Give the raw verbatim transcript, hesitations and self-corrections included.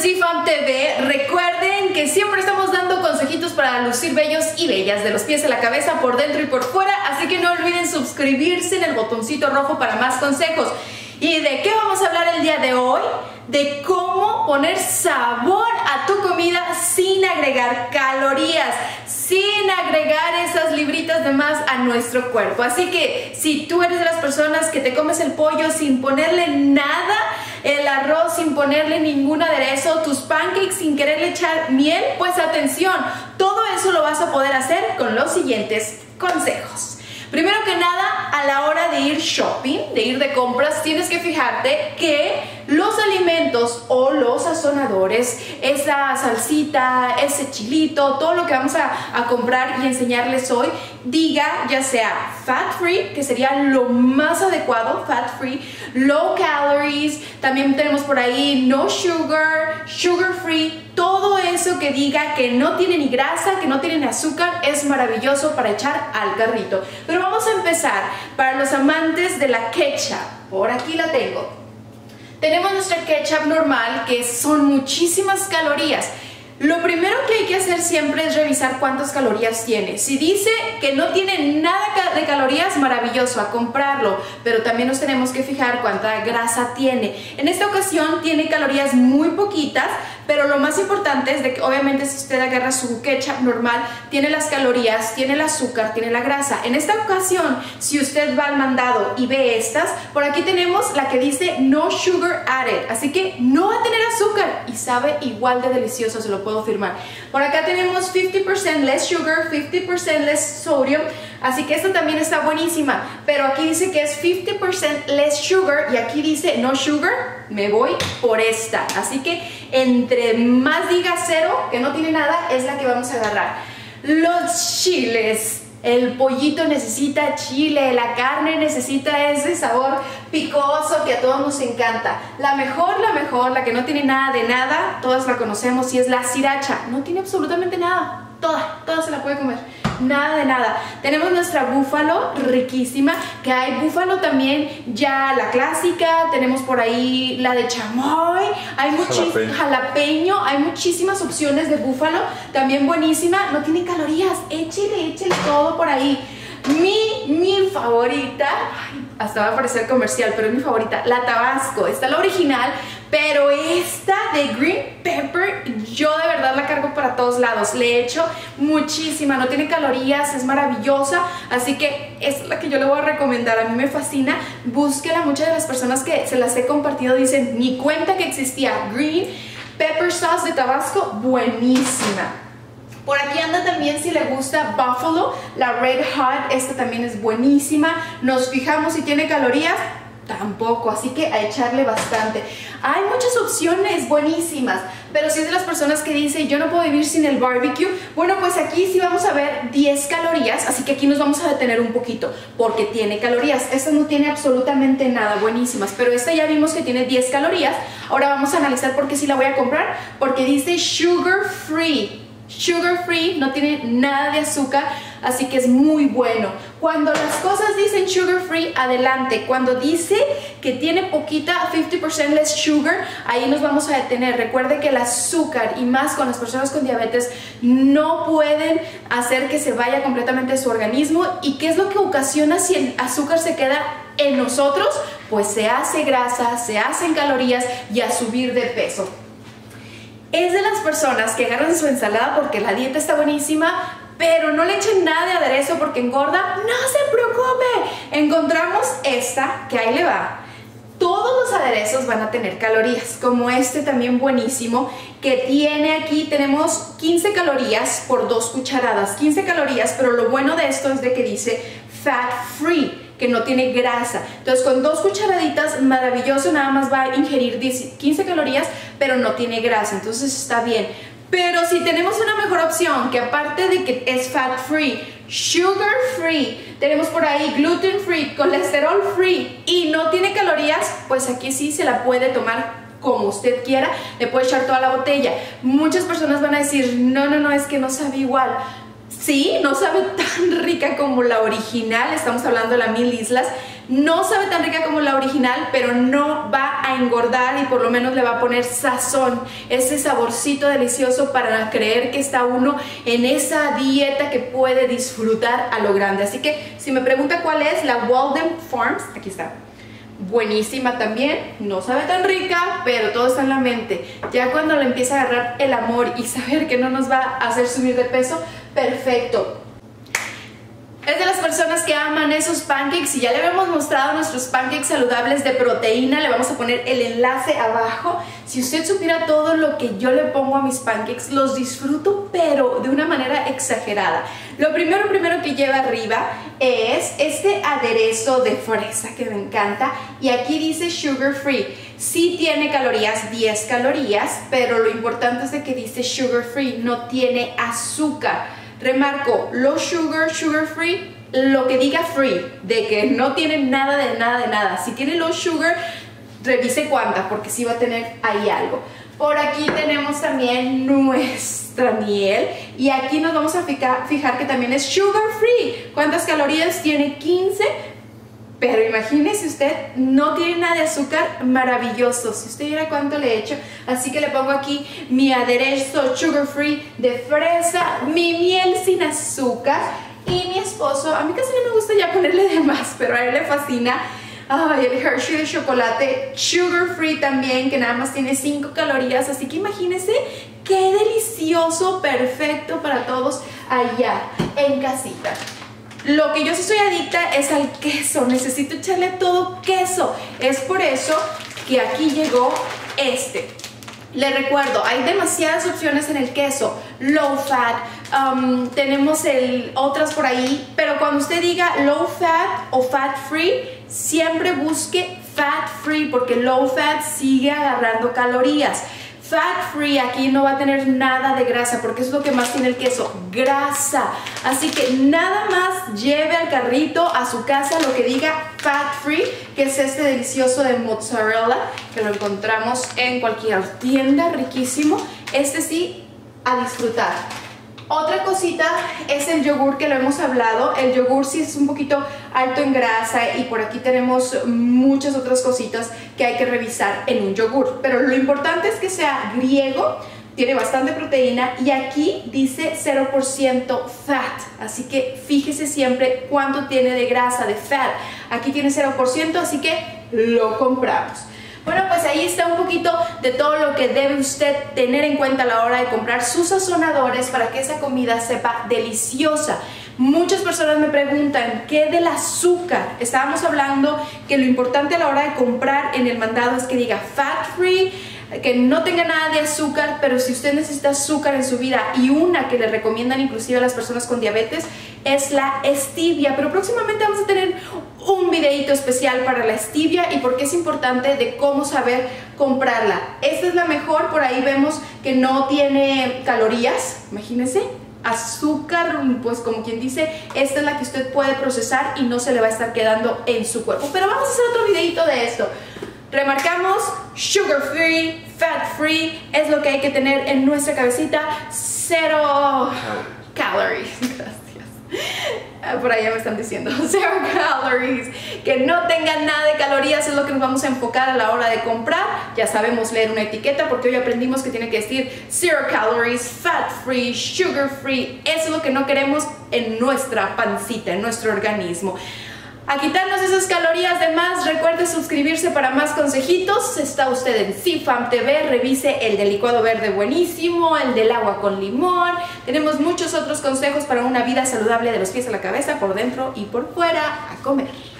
C-Fam T V. Recuerden que siempre estamos dando consejitos para lucir bellos y bellas de los pies a la cabeza, por dentro y por fuera, así que no olviden suscribirse en el botoncito rojo para más consejos. ¿Y de qué vamos a hablar el día de hoy? De cómo poner sabor a tu comida sin agregar calorías, sin agregar esas libritas de más a nuestro cuerpo. Así que si tú eres de las personas que te comes el pollo sin ponerle nada, el arroz sin ponerle ningún aderezo, tus pancakes sin quererle echar miel, pues atención, todo eso lo vas a poder hacer con los siguientes consejos. Primero que nada, a la hora de ir shopping, de ir de compras, tienes que fijarte que los alimentos o los sazonadores, esa salsita, ese chilito, todo lo que vamos a, a comprar y enseñarles hoy, diga ya sea fat free, que sería lo más adecuado, fat free, low calories, también tenemos por ahí no sugar, sugar free, todo eso que diga que no tiene ni grasa, que no tiene ni azúcar, es maravilloso para echar al carrito. Pero vamos a empezar. Para los amantes de la ketchup, por aquí la tengo. Tenemos nuestra ketchup normal, que son muchísimas calorías. Lo primero que hay que hacer siempre es revisar cuántas calorías tiene. Si dice que no tiene nada de calorías, maravilloso, a comprarlo. Pero también nos tenemos que fijar cuánta grasa tiene. En esta ocasión tiene calorías muy poquitas, pero lo más importante es de que obviamente si usted agarra su ketchup normal, tiene las calorías, tiene el azúcar, tiene la grasa. En esta ocasión, si usted va al mandado y ve estas, por aquí tenemos la que dice no sugar added. Así que no va a tener azúcar y sabe igual de delicioso, se lo puedo firmar. Por acá tenemos cincuenta por ciento less sugar, cincuenta por ciento less sodium, así que esta también está buenísima, pero aquí dice que es cincuenta por ciento less sugar y aquí dice no sugar, me voy por esta. Así que entre más diga cero, que no tiene nada, es la que vamos a agarrar. Los chiles. El pollito necesita chile, la carne necesita ese sabor picoso que a todos nos encanta. La mejor, la mejor, la que no tiene nada de nada, todas la conocemos y es la sriracha. No tiene absolutamente nada, toda, toda se la puede comer. Nada de nada. Tenemos nuestra búfalo, riquísima, que hay búfalo también, ya la clásica, tenemos por ahí la de chamoy, hay muchísimas, jalapeño, hay muchísimas opciones de búfalo, también buenísima, no tiene calorías, échele, échele todo por ahí. Mi, mi favorita, ay, hasta va a parecer comercial, pero es mi favorita, la Tabasco. Está la original, pero esta de Green Pepper, yo de verdad la cargo para todos lados. Le echo muchísima, no tiene calorías, es maravillosa, así que es la que yo le voy a recomendar. A mí me fascina, búsquela. Muchas de las personas que se las he compartido dicen, ni cuenta que existía. Green Pepper Sauce de Tabasco, buenísima. Por aquí anda también, si le gusta Buffalo, la Red Hot, esta también es buenísima. Nos fijamos si tiene calorías, tampoco, así que a echarle bastante. Hay muchas opciones buenísimas, pero si es de las personas que dice yo no puedo vivir sin el barbecue, bueno, pues aquí sí vamos a ver diez calorías, así que aquí nos vamos a detener un poquito, porque tiene calorías. Esta no tiene absolutamente nada, buenísimas, pero esta ya vimos que tiene diez calorías. Ahora vamos a analizar por qué sí la voy a comprar, porque dice sugar free. Sugar free, no tiene nada de azúcar, así que es muy bueno. Cuando las cosas dicen sugar free, adelante. Cuando dice que tiene poquita, cincuenta por ciento less sugar, ahí nos vamos a detener. Recuerde que el azúcar, y más con las personas con diabetes, no pueden hacer que se vaya completamente de su organismo. ¿Y qué es lo que ocasiona si el azúcar se queda en nosotros? Pues se hace grasa, se hacen calorías y a subir de peso. Es de las personas que agarran su ensalada porque la dieta está buenísima, pero no le echen nada de aderezo porque engorda. No se preocupe, encontramos esta, que ahí le va. Todos los aderezos van a tener calorías, como este también buenísimo, que tiene aquí, tenemos quince calorías por dos cucharadas, quince calorías, pero lo bueno de esto es de que dice fat free, que no tiene grasa. Entonces con dos cucharaditas, maravilloso, nada más va a ingerir quince calorías, pero no tiene grasa, entonces está bien. Pero si tenemos una mejor opción, que aparte de que es fat free, sugar free, tenemos por ahí gluten free, colesterol free y no tiene calorías, pues aquí sí se la puede tomar como usted quiera, le puede echar toda la botella. Muchas personas van a decir, no, no, no, es que no sabe igual. Sí, no sabe tan rica como la original, estamos hablando de la Mil Islas, No sabe tan rica como la original, pero no va a engordar y por lo menos le va a poner sazón, ese saborcito delicioso para creer que está uno en esa dieta que puede disfrutar a lo grande. Así que si me pregunta cuál es, la Walden Farms, aquí está. Buenísima también, no sabe tan rica, pero todo está en la mente. Ya cuando le empieza a agarrar el amor y saber que no nos va a hacer subir de peso, perfecto. Es de las personas que aman esos pancakes y ya le habíamos mostrado nuestros pancakes saludables de proteína. Le vamos a poner el enlace abajo. Si usted supiera todo lo que yo le pongo a mis pancakes, los disfruto pero de una manera exagerada. Lo primero, primero que lleva arriba es este aderezo de fresa que me encanta y aquí dice sugar free. Sí tiene calorías, diez calorías, pero lo importante es de que dice sugar free, no tiene azúcar. Remarco, low sugar, sugar free, lo que diga free, de que no tiene nada de nada de nada. Si tiene low sugar, revise cuánta, porque sí va a tener ahí algo. Por aquí tenemos también nuestra miel y aquí nos vamos a fijar, fijar que también es sugar free. ¿Cuántas calorías tiene? quince. Pero imagínese usted, no tiene nada de azúcar, maravilloso. Si usted viera cuánto le he hecho. Así que le pongo aquí mi aderezo sugar free de fresa, mi miel sin azúcar y mi esposo. A mí casi no me gusta ya ponerle de más, pero a él le fascina. Ay, el Hershey de chocolate sugar free también, que nada más tiene cinco calorías. Así que imagínese qué delicioso, perfecto para todos allá en casita. Lo que yo sí soy adicta es al queso, necesito echarle todo queso. Es por eso que aquí llegó este. Le recuerdo, hay demasiadas opciones en el queso, low fat, um, tenemos el, otras por ahí, pero cuando usted diga low fat o fat free, siempre busque fat free porque low fat sigue agarrando calorías. Fat free aquí no va a tener nada de grasa porque es lo que más tiene el queso, grasa. Así que nada más lleve al carrito a su casa lo que diga fat free, que es este delicioso de mozzarella, que lo encontramos en cualquier tienda, riquísimo. Este sí, a disfrutar. Otra cosita es el yogur que lo hemos hablado. El yogur sí es un poquito alto en grasa y por aquí tenemos muchas otras cositas que hay que revisar en un yogur. Pero lo importante es que sea griego, tiene bastante proteína y aquí dice cero por ciento fat. Así que fíjese siempre cuánto tiene de grasa, de fat. Aquí tiene cero por ciento, así que lo compramos. Bueno, pues ahí está un poquito de todo lo que debe usted tener en cuenta a la hora de comprar sus sazonadores para que esa comida sepa deliciosa. Muchas personas me preguntan, ¿qué del azúcar? Estábamos hablando que lo importante a la hora de comprar en el mandado es que diga fat free, que no tenga nada de azúcar, pero si usted necesita azúcar en su vida y una que le recomiendan inclusive a las personas con diabetes es la stevia, pero próximamente vamos a tener un videito especial para la stevia y por qué es importante de cómo saber comprarla. Esta es la mejor, por ahí vemos que no tiene calorías, imagínense. Azúcar, pues como quien dice, esta es la que usted puede procesar y no se le va a estar quedando en su cuerpo. Pero vamos a hacer otro videito de esto. Remarcamos, sugar free, fat free, es lo que hay que tener en nuestra cabecita. Cero calories. Gracias. Por allá me están diciendo cero calories, que no tengan nada de calorías es lo que nos vamos a enfocar a la hora de comprar. Ya sabemos leer una etiqueta porque hoy aprendimos que tiene que decir zero calories, fat free, sugar free. Eso es lo que no queremos en nuestra pancita, en nuestro organismo. A quitarnos esas calorías de más, recuerde suscribirse para más consejitos. Está usted en CIFAM T V, revise el del licuado verde buenísimo, el del agua con limón. Tenemos muchos otros consejos para una vida saludable de los pies a la cabeza, por dentro y por fuera. A comer.